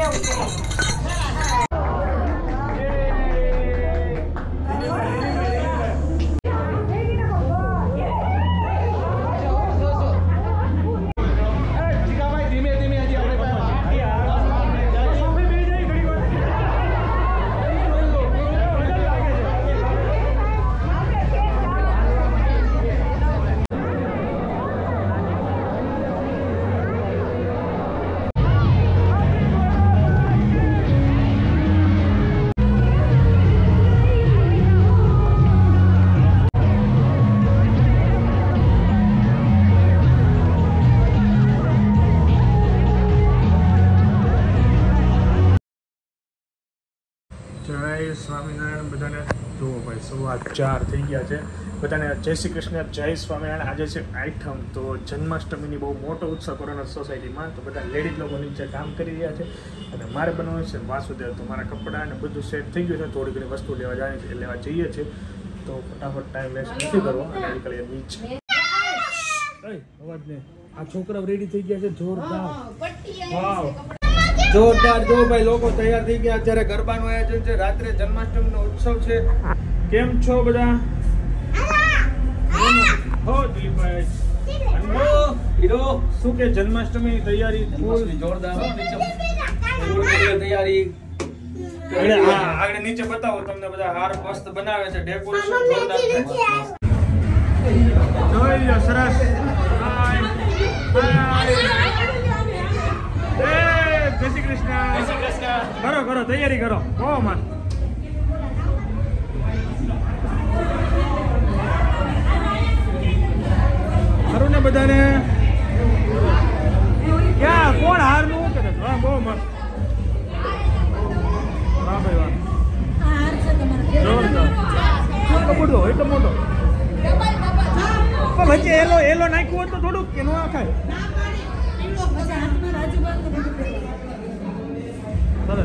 સ્વામિનારાયણ બધાને જુઓ ભાઈ 4:15 થઈ ગયા છે બધાને જય શ્રી કૃષ્ણ જય સ્વામિનારાયણ આજે છે આઠમ તો જન્માષ્ટમીની બહુ મોટો ઉત્સવ કોરોના સોસાયટીમાં તો બધા લેડીઝ લોકો નીચે કામ કરી રહ્યા છે અને મારે બનાવવું છે વાસુદેવ તો મારા કપડાં અને બધું સેટ થઈ ગયું છે થોડી ઘણી વસ્તુ લેવા જાય છે લેવા જઈએ છીએ તો ફટાફટ ટાઈમ વેસ્ટ નથી કરવો અને નીકળીએ નીચે અવાજ નહીં આ છોકરા રેડી થઈ ગયા છે જોરદાર વાવ જોરદાર જો ભાઈ લોકો તૈયાર થઈ ગયા અત્યારે ગરબાનું આયોજન છે રાત્રે જન્માષ્ટમીનો ઉત્સવ છે કેમ છો બધા હો દિલીપભાઈ હીરો શું કે જન્માષ્ટમીની તૈયારી ફૂલ જોરદાર તૈયારી આગળ નીચે બતાવો તમને બધા હાર મસ્ત બનાવે છે ડેકોરેશન જોરદાર જોઈ લો સરસ જય શ્રી કૃષ્ણ કરો તૈયારી કરો બહુ મસ્ત ખરું ને બધાને ક્યાં કોણ હાર નું કરે હા બહુ મસ્ત વાહ ભાઈ વાહ જોરદાર કબૂડો એટલો મોટો વચ્ચે એલો નાખ્યું હોત તો થોડુંક કે નો ખાય સરસ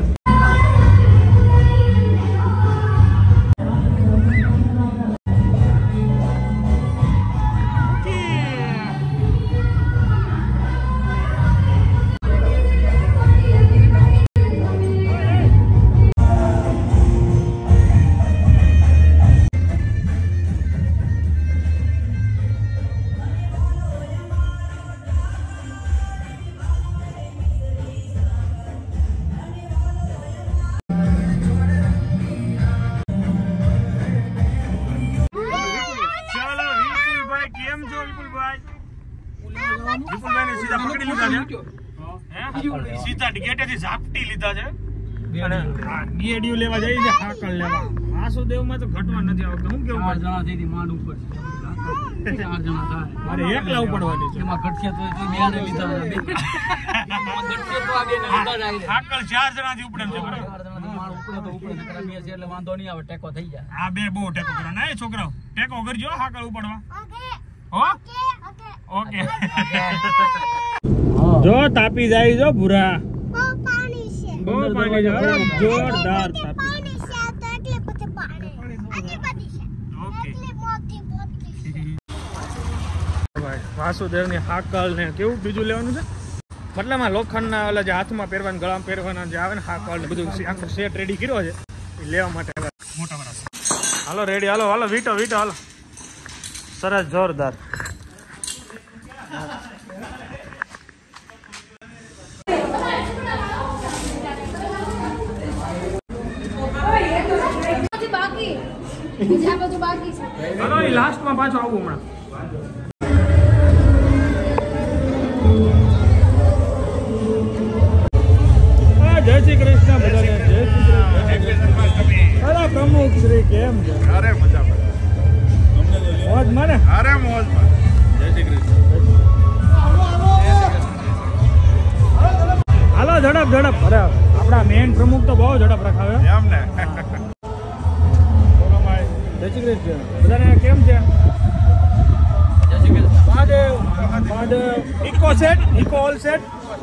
સીધા ગેટેથી ઝાપટી લીધા છે અને ગેડિયું લેવા જઈએ છે હાકલ લેવા વાસુદેવમાં તો ઘટવા નથી આવતું હું કેવું 4 જણા થઈ માંડ ઉપર 4 જણા થાય અરે એકલા ઉપડવાની છે એમાં ઘટશે તો બેને લીધા ઘટશે તો આ બેને લીધા જાય હાકલ 4 જણાથી ઉપડે છે બરાબર 4 જણાથી માંડ ઉપડે તો ઉપડે નકર બે છે એટલે વાંધો નહીં આવે ટેકો થઈ જાય આ બે બહુ ટેકો કરો ના એ છોકરાઓ ટેકો કરજો હાકલ ઉપડવા ઓકે જો તાપી જાય જો ભૂરા બહુ પાણી છે જોરદાર તાપી એટલે પછી પાણી આટલી બધી છે એટલે મોટી ભાઈ વાસુદેવની હાકલ ને કેવું બીજું લેવાનું છે મતલબમાં લોખંડના ઓલા જે હાથમાં પહેરવાના ગળામાં પહેરવાના જે આવે ને હાકલ ને બધું આખો સેટ રેડી કર્યો છે એ લેવા માટે મોટા વરસ હાલો રેડી હાલો વીટો હાલો સરસ જોરદાર હાલો એ લાસ્ટમાં પાછો આવું હમણાં જય શ્રી કૃષ્ણ બધાને જય શ્રી કૃષ્ણ અરે પ્રમુખ શ્રી કેમ છે અરે મજા મોજ મને અરે મોજ જય શ્રી કૃષ્ણ હાલો ઝડપ અરે આપણા મેન પ્રમુખ તો બહુ ઝડપ રખાવે એમ ને જય શ્રી કૃષ્ણ બધાને કેમ છે જય શ્રી કૃષ્ણ મહાદેવ ઇકો ઓલ સેટ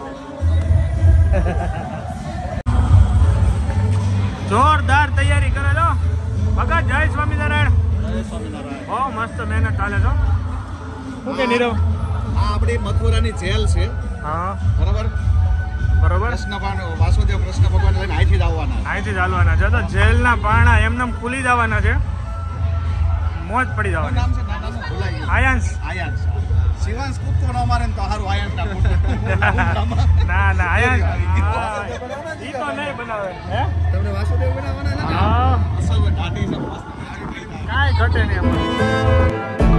જોરદાર તૈયારી કરે લો ભગત જય સ્વામિનારાયણ બહુ મસ્ત મહેનત ચાલે છો શું કે નીરવ આ આપણી મથુરાની જેલ છે હા બરાબર વાસુદેવ કૃષ્ણ ભગવાન લઈને અહીંથી જ આવવાના છે. તો જેલના પારણા એમને ખુલી જવાના છે, મોજ પડી જવાની. નામ છે નાનાનું ભૂલાઈ ગયું. આયાંશ શિવાંશ કૂદકો ન મારે ને તો હારું આયાંશ ના આયાંશ ઈ તો નહીં બનાવે. હે તમને વાસુદેવ બનાવવાના છે? હા અસલ ઢાઢી છે, કાંઈ ઘટે નહીં એમાં.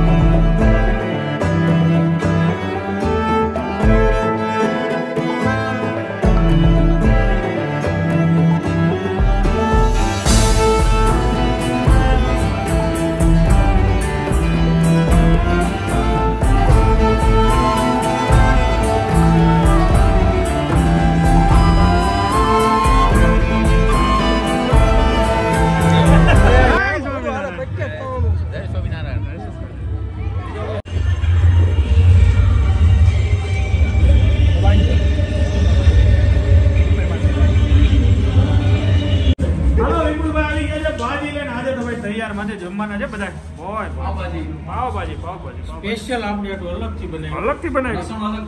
જમવાના છે બધા. પાવભાજી સ્પેશિયલ આપણે અલગથી બનાવી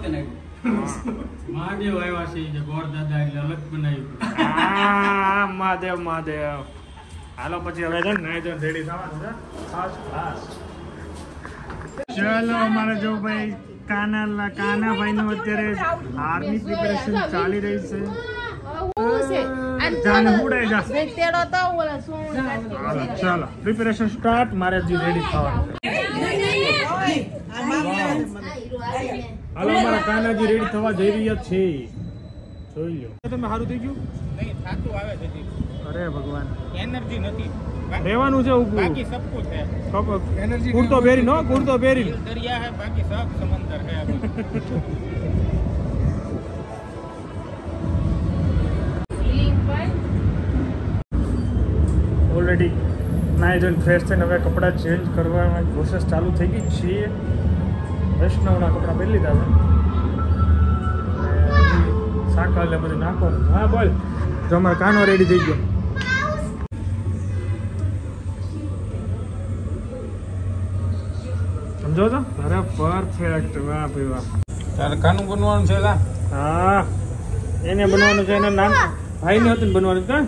મહાદેવ આવ્યા છે, ગોળ દાદા એટલે અલગ બનાવ્યું. મહાદેવ હાલો પછી હવે છે ને રેડી થવાનું છે. ચાલો અમારે જો ભાઈ કાનાભાઈ નું અત્યારે હારની પ્રિપેરેશન ચાલી રહી છે. ચાલો પ્રિપેરેશન સ્ટાર્ટ. મારે હજી રેડી થવાનું. હાલો અમારા કાનાજી રેડી થવા જઈ રહ્યા છે. જોઈ લો તમે. સારું થઈ ગયું? નહીં થાતું આવે છે. અરે ભગવાન એનર્જી નથી. રહેવાનું છે ઊભું. બાકી સબ કુછ હે. એનર્જી કુર્તો પહેરી નો કુર્તો પહેરી દરિયા હે, બાકી સબ સમંદર હે. ઓલરેડી નાઈ ધોઈને ફ્રેશ થઈને હવે કપડાં ચેન્જ કરવાની પ્રોસેસ ચાલુ થઈ ગઈ છે. વૈષ્ણવના કપડાં પહેરી લીધા છે. સાકલ ને બધું નાખવાનું. હા બોલ. જો અમારો કાનો રેડી થઈ ગયો. સમજો તો? અરે પરફેક્ટ. વાહ ભાઈ વાહ. તારે કાનું બનવાનું છે? હા એને બનવાનું છે. એના નામ ભાઈ ને હતું બનવાનું છે.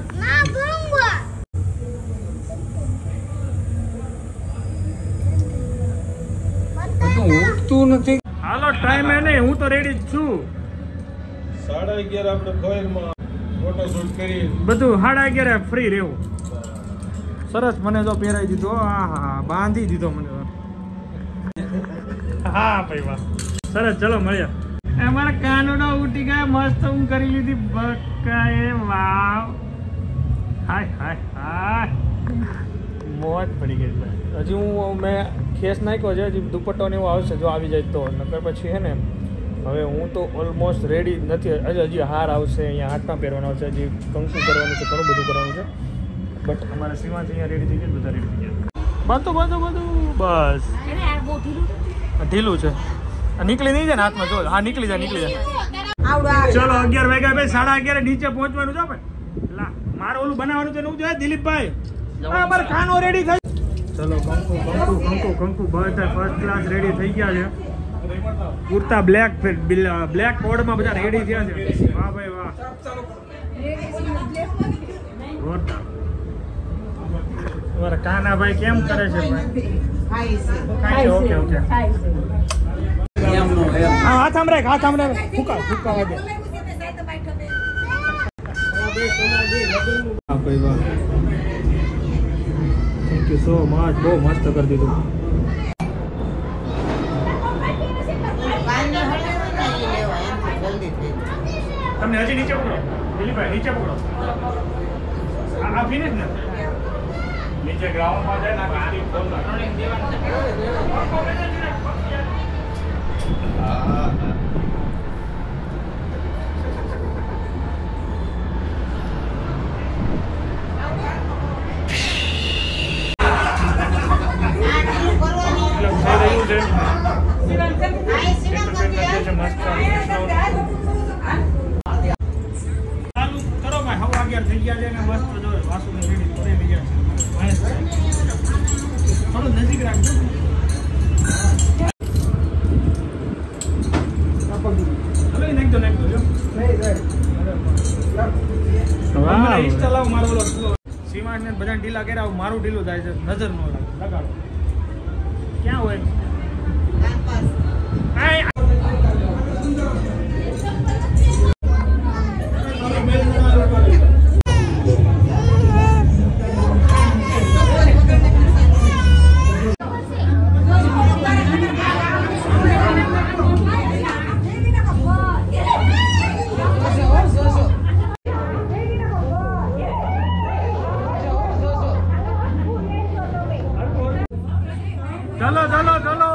હાલો ટાઈમ એ નહીં, હું તો રેડી જ છું. 11:30 આપણે ફોઈલમાં ફોટોશૂટ કરી બધું 11:30 ફ્રી રહેવું. સરસ. મને તો પહેરાવી દીધો. હા બાંધી દીધો મને. હા ભાઈ વાહ સરસ. ચલો મળ્યા. અમારા કાનોડા ઉઠી ગયા. મસ્ત હું કરી લીધી બકાએ. વાવ હાય મોજ પડી ગઈ. હજી હું મેં ખેસ નાખ્યો છે. હજી દુપટ્ટો ને એવું આવશે જો આવી જાય તો. નકર પછી હે ને હવે હું તો ઓલમોસ્ટ રેડી નથી. હજી હાર આવશે, અહીંયા હાથમાં પહેરવાનો આવશે, હજી કંકુ કરવાનું છે, ઘણું બધું કરવાનું છે. બટ અમારા સીમાથી અહીંયા રેડી થઈ ગયા. બધા રેડી થઈ ગયા. બધું બસ ઢીલું છે. નીકળી નહીં જાય ને હાથમાં. જો હા નીકળી જાય. ચલો 11 વાગ્યા ભાઈ. 11:30 નીચે પહોંચવાનું છે ભાઈ. મારે ઓલું બનાવવાનું છે. જોઈએ દિલીપભાઈ અમારે ખાનો રેડી થઈ. ચલો કંકુ બધા ફર્સ્ટ ક્લાસ રેડી થઈ ગયા છે. કુર્તા બ્લેક કોડમાં બધા રેડી થયા છે. વાહ ભાઈ વાહ. તમારા કાનાભાઈ કેમ કરે છે ભાઈ? ઓકે હાથ આમ રાખ. ફૂકા વાગે. ભાઈ વાહ. Thank you so much. બહુ મસ્ત કરી દીધું. તમને હજી નીચે પકડો દિલીપભાઈ. નીચે પકડો. આ ફિનિશ ને નીચે ગ્રાઉન્ડમાં જાય ને થઈ ગયા છે ને મસ્ત. જો વાસુને રેડી કરી ગયા છે. થોડું નજીક રાખજો. હવે નાખજો જો. મને ઇન્સ્ટા લાવ મારો ઓલો શિવાંશ ને બધા ઢીલા કર્યા મારું ઢીલું થાય છે નજર ન લાગે લગાડો ક્યાં હોય चलो चलो चलो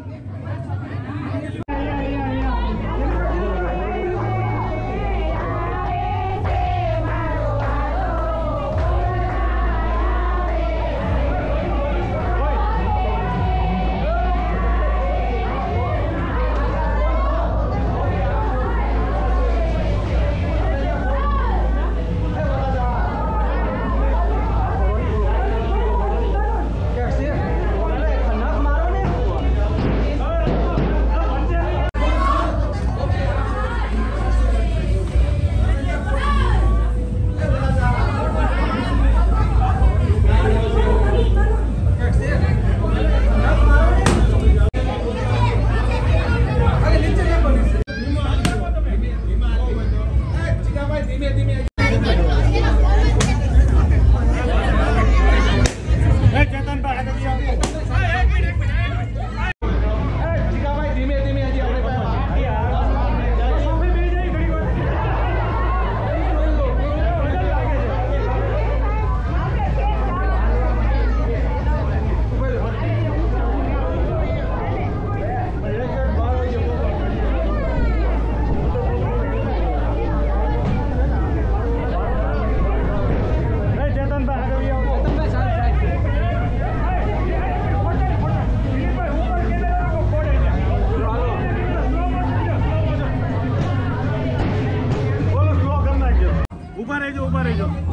ऊपर रह जाओ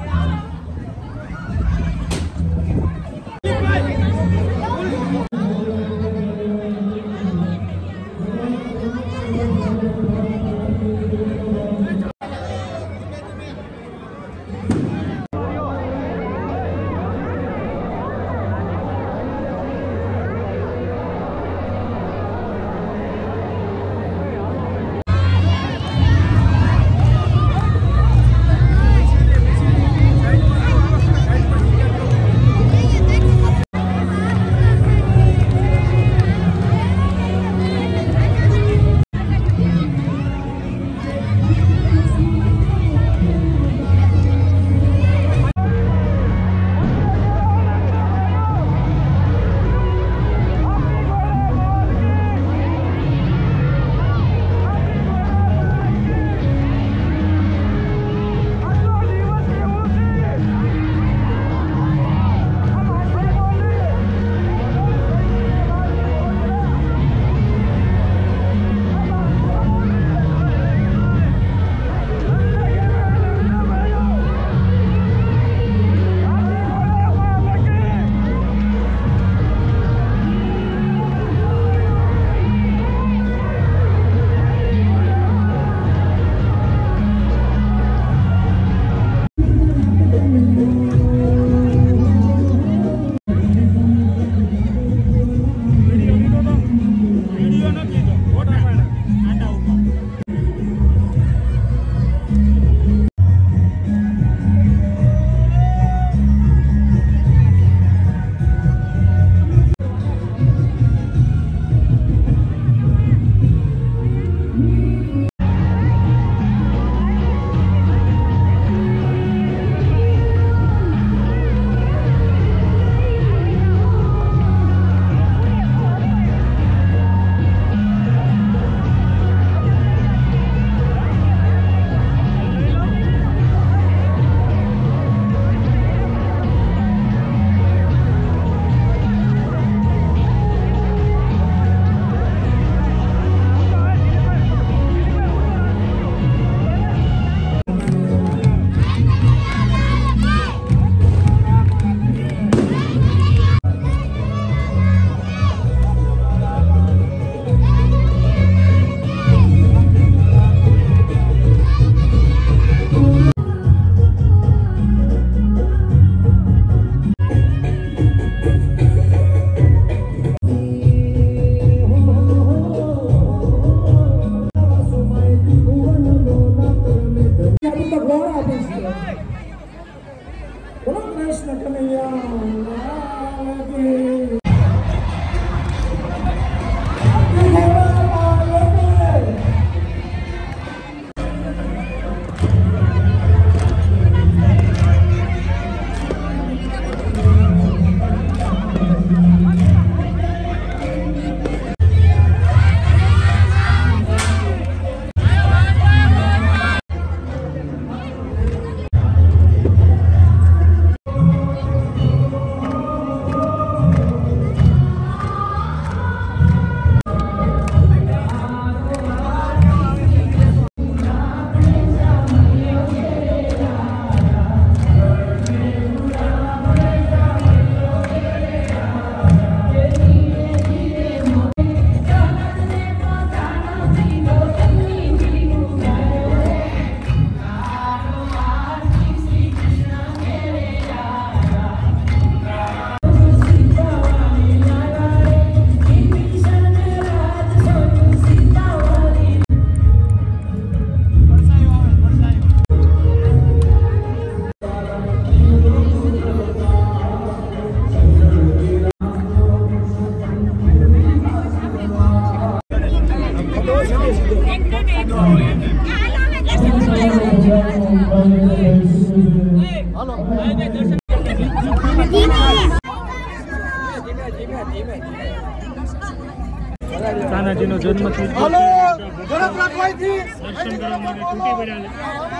કાનાજીનો જન્મ થયો દર્શન કરવા માટે તૂટી પડ્યા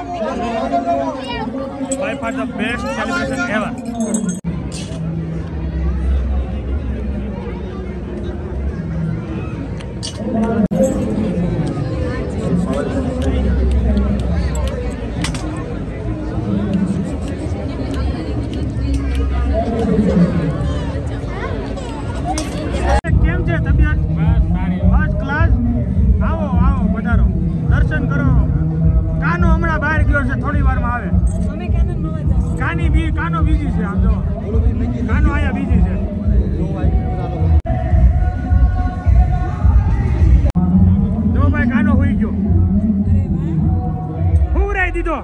by far the best celebration ever. કેમ છે તબિયત? First class. આવો આવો પધારો, દર્શન કરો. કાનો હમણાં બહાર ગયો છે, થોડી વારમાં આવે. કાનો બીજી છે. આમ જો કાનો અહીંયા બીજી છે. જો ભાઈ કાનો હોઈ ગયો, હુંરાઈ દીધો.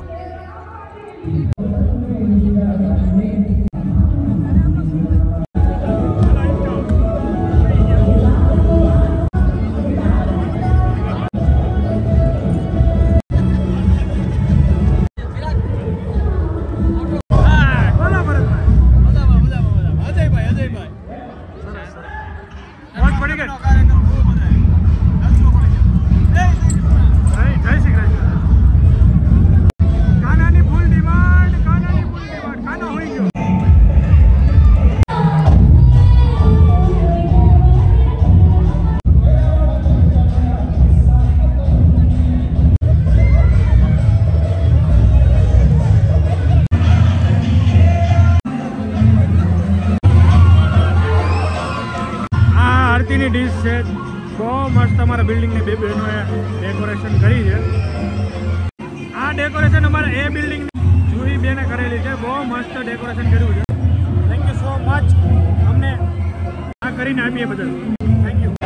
ડીશ છે બહુ મસ્ત. અમારા બિલ્ડિંગની બે બહેનોએ ડેકોરેશન કરી છે. આ ડેકોરેશન અમારા એ બિલ્ડિંગ જુહી બેને કરેલી છે. બહુ મસ્ત ડેકોરેશન કર્યું છે. થેન્ક યુ સો મચ અમને આ કરીને આપીએ બદલ. Thank you.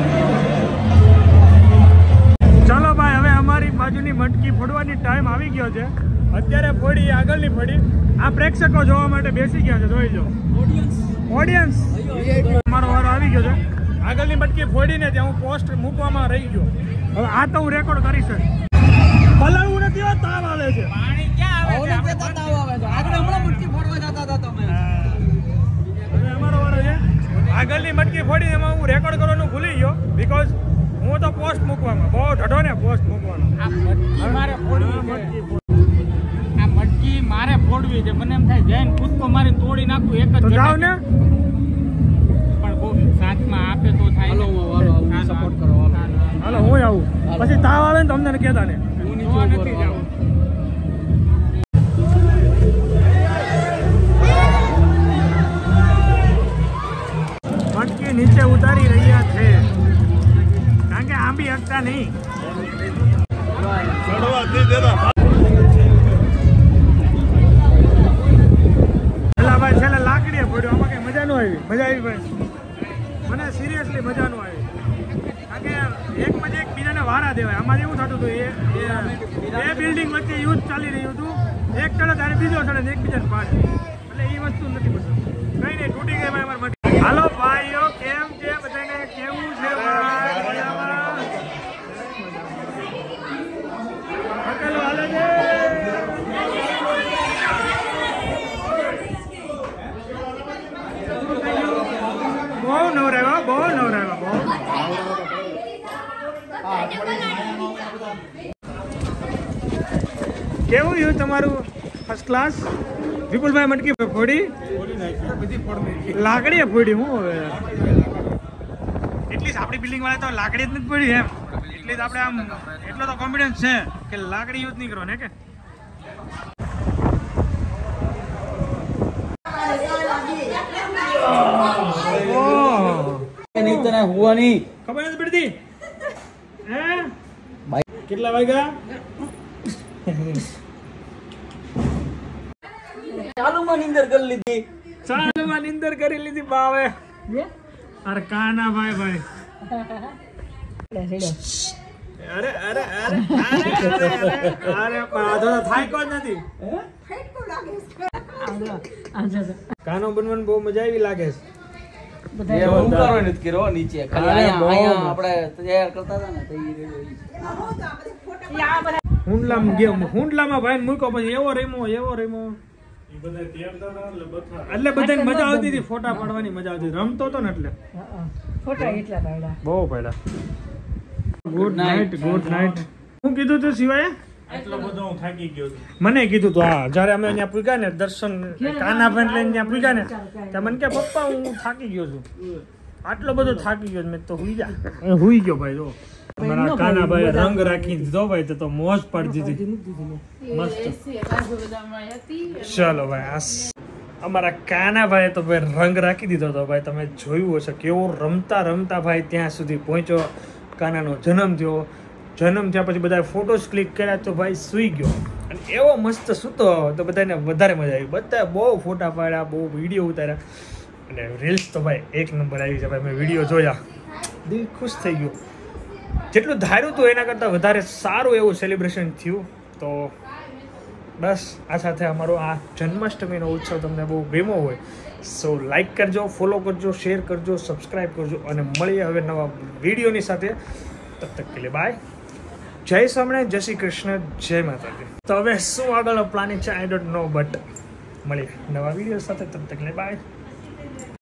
ચાલો ભાઈ, હવે અમારી બાજુની મટકી ફોડવાની ટાઈમ આવી ગયો છે. અત્યારે ફોડી, આગળની ફોડી. આ પ્રેક્ષકો જોવા માટે બેસી ગયા છે. જોઈ લો ઓડિયન્સ. અમારો વારો આવી ગયો છે. આગળની મટકી ફોડીને ત્યાં હું પોસ્ટ મૂકવામાં રહી ગયો. હવે આ તો હું રેકોર્ડ કરીશ. પલાળવું નથી, તાવ આવે છે. પાણી ક્યાં આવે છે? આપણે તાવ આવે છે. આગળ હમણાં મટકી ફોડવા જતા હતા તમે. હવે અમારો વારો છે. આગળની મટકી ફોડીને એમાં હું રેકોર્ડ કરવાનું ભૂલી ગયો. બીકોઝ હું તો પોસ્ટ મૂકવામાં બહુ ઢઢો ને પોસ્ટ મૂકવાનો. આ મટકી મારે ફોડવી છે. આ મટકી મારે ફોડવી છે. મને એમ થાય જઈને કૂદકો મારી તોડી નાખું એક જ. જાવ ને સાથમાં આપે તો થાય. હાલો સપોર્ટ કરો. હાલો હું આવું. પછી તાવ આવે ને તો અમને કહેતા ને. હું નથી જાઉં. મટકી નીચે ઉતારી રહ્યા છે કારણ કે આંબી હકતા નહીં. પેલા ભાઈ છેલ્લે લાકડીએ પડ્યો. આમાં કઈ મજા ન આવી. મજા આવી ભાઈ? મને સિરિયસલી મજા ન આવી. કારણ કે એક પછી એક બીજાને વારા દેવાય. આમાં એવું થતું હતું, એ બિલ્ડિંગ વચ્ચે યુદ્ધ ચાલી રહ્યું હતું. એક ચડે ત્યારે બીજો ચડે ને એકબીજાને પાડે. એટલે એ વસ્તુ નથી બસ. કઈ નહીં, તૂટી ગઈ ભાઈ અમારી મટકી. હાલો ભાઈઓ, કેમ છે બધાને? કેવું છે હકેલો હાલે છે? બહુ નવરાવ્યા, બહુ નવરાવ્યા, બહુ. કેવું રહ્યું તમારું? First class. વિપુલભાઈ મટકી ફોડી, લાકડીએ ફોડી. હું હવે એટલી જ આપણી બિલ્ડિંગ વાળા તો લાકડી જ નથી પડી એમ. એટલી જ આપણે આમ એટલો તો કોન્ફિડન્સ છે કે લાકડી યુઝ નહીં કરો ને. કે ખબર નથી પડતી. કેટલા વાગ્યા? ચાલુમાં નીંદર કરી લીધી. ચાલુમાં નીંદર કરી લીધી બાવે. અરે કાના ભાઈ ભાઈ. અરે અરે અરે અરે થાય કોઈ નથી. કાનો બનવાનું બહુ મજા આવી લાગે છે. નીચે આપણે તૈયાર કરતા હતા ને. હુંડલામાં ગયો, હુંડલામાં ભાઈ મૂક્યો, પછી એવો રમ્યો એટલે બધાને મજા આવતી હતી, ફોટા પાડવાની મજા આવતી, રમતો હતો ને એટલે ફોટા એટલા પાડ્યા, બહુ પાડ્યા. Good night. હું કીધું તું સિવાય એટલો બધો હું થાકી ગયો છું. મને કીધું તું, હા, જયારે અમે ત્યાં પૂગ્યા ને દર્શન કાનાભાઈ લઈને ત્યાં પૂગ્યા ને ત્યાં મને કે પપ્પા હું થાકી ગયો છું, આટલો બધો થાકી ગયો. મેં તો હુઈ ગયો ભાઈ. જો મારા કાનાભાઈ રંગ રાખી દીધો ભાઈ, તો મોજ પાડી દીધી મસ્ત. ચાલો ભાઈ, અમારા કાનાભાઈ તો ભાઈ રંગ રાખી દીધો હતો ભાઈ. તમે જોયું હશે કેવો રમતા ભાઈ ત્યાં સુધી પહોંચ્યો. કાનાનો જન્મ થયો, જન્મ થયા પછી બધા ફોટોસ ક્લિક કર્યા તો ભાઈ સૂઈ ગયો, અને એવો મસ્ત સૂતો તો બધાને વધારે મજા આવી. બધા બહુ ફોટા પાડ્યા, બહુ વિડીયો ઉતાર્યા, અને રીલ્સ તો ભાઈ એક નંબર આવી છે ભાઈ. મેં વિડીયો જોયા, દિલ ખુશ થઈ ગયું. જેટલું ધાર્યું હતું એના કરતાં વધારે સારું એવું સેલિબ્રેશન થયું. તો બસ આ સાથે અમારો આ જન્માષ્ટમીનો ઉત્સવ તમને બહુ ગમ્યો હોય સો લાઈક કરજો, ફોલો કરજો, શેર કરજો, સબસ્ક્રાઈબ કરજો, અને મળીએ હવે નવા વિડીયોની સાથે. તબ તક કે લે બાય. જય સ્વામિનારાયણ, જય શ્રી કૃષ્ણ, જય માતાજી. તો હવે શું આગળ પ્લાનિંગ છે આઈ ડોન્ટ નો, બટ મળીએ નવા વિડીયો સાથે. તબ તક લે બાય.